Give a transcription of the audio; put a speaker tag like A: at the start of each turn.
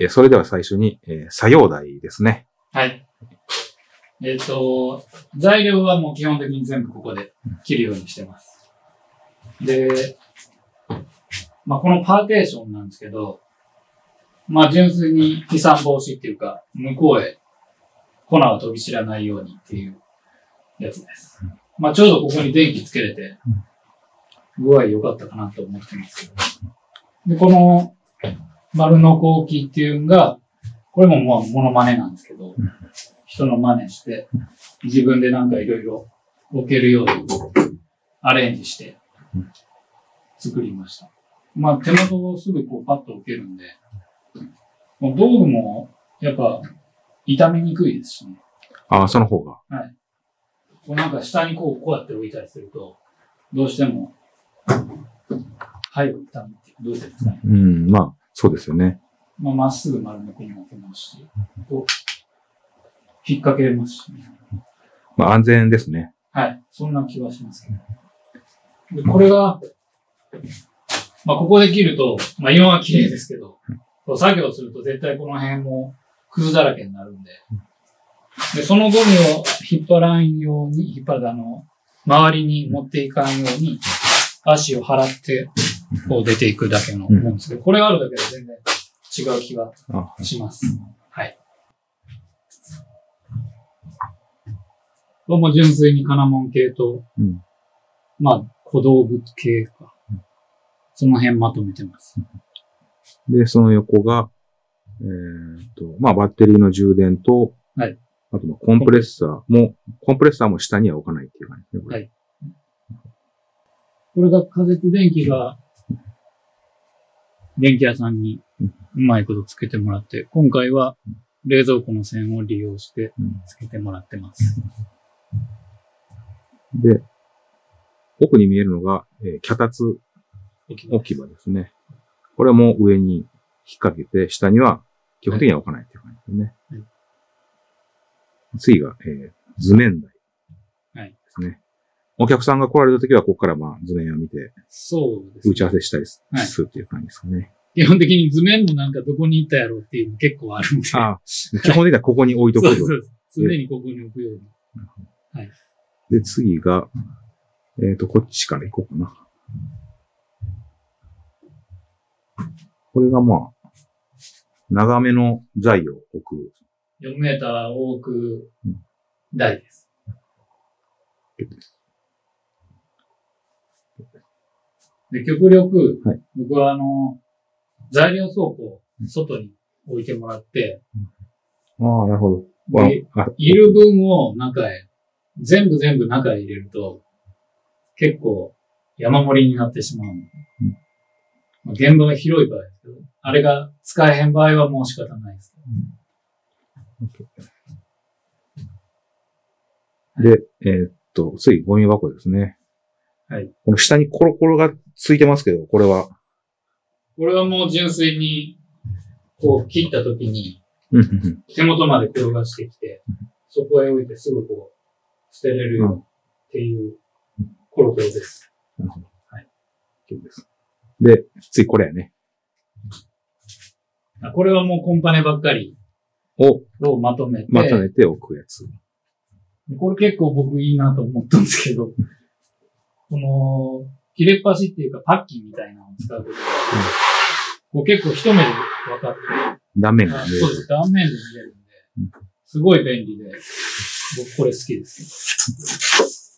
A: それでは最初に、作業台ですね。
B: はい。材料はもう基本的に全部ここで切るようにしてます。で、まあ、このパーテーションなんですけど、まあ、純粋に飛散防止っていうか、向こうへ粉が飛び散らないようにっていうやつです。まあ、ちょうどここに電気つけれて、具合良かったかなと思ってますけど。で、この丸のこ置きっていうのが、これもまあ、モノマネなんですけど、人の真似して、自分でなんかいろいろ置けるようにアレンジして作りました。まあ手元をすぐこうパッと置けるんで、もう道具もやっぱ傷みにくいですしね。
A: ああ、その方が。
B: はい。こうなんか下にこうやって置いたりすると、どうしても、はい、傷むってどうしてですかね。
A: まあ、そうですよね。
B: まあまっすぐ丸め込みも置けますし、こう引っ掛けれますしね。
A: まあ安全ですね。
B: はい。そんな気はしますけど。で、これが、まあここで切ると、まあ今は綺麗ですけど、作業すると絶対この辺もクズだらけになるんで。で、そのゴミを引っ張らんように、周りに持っていかんように、足を払って、こう出ていくだけのもんですけど、これがあるだけで全然違う気がします。はい。これも純粋に金門系と、まあ、小道具系か。その辺まとめてます。
A: で、その横が、まあ、バッテリーの充電と、
B: はい。
A: あと、コンプレッサーも下には置かないっていう感じですね、これ。
B: はい。これが仮設電気が、電気屋さんにうまいことつけてもらって、今回は冷蔵庫の線を利用してつけてもらってます。
A: で、奥に見えるのが、脚立置き場ですね。これも上に引っ掛けて、下には基本的には置かないっていう感じですね。はい、次が、図面台ですね。はい、お客さんが来られた時は、ここからまあ図面を見て、
B: そうですね。
A: 打ち合わせしたりするっていう感じですかね。
B: 基本的に図面もなんかどこに行ったやろうっていうの結構あるんで。
A: ああ、基本的にはここに置いとくように。
B: そう常にここに置くように。はい。
A: で、次が、こっちから行こうかな。これがまあ、長めの材を置く。
B: 4メーターを置く台です。で、極力、
A: はい、
B: 僕は材料倉庫を外に置いてもらって、
A: ああ、なるほど。
B: いる分を中へ、全部中へ入れると、結構山盛りになってしまうので、現場が広い場合ですけど、あれが使えへん場合はもう仕方ないですけど。
A: で、次、ゴミ箱ですね。
B: はい。
A: この下にコロコロがついてますけど、これは
B: もう純粋に、こう切った時に、手元まで転がしてきて、そこへ置いてすぐこう、捨てれるよっていうコロコロです。
A: なるほど。
B: はい。
A: です。で、次これやね。
B: これはもうコンパネばっかりをまとめて
A: おくやつ。
B: これ結構僕いいなと思ったんですけど、この、切れっ端っていうかパッキンみたいなのを使うことで、こう結構一目で分かって。
A: 断面が見える。
B: そうです。断面で見えるんで、すごい便利で、僕これ好きです。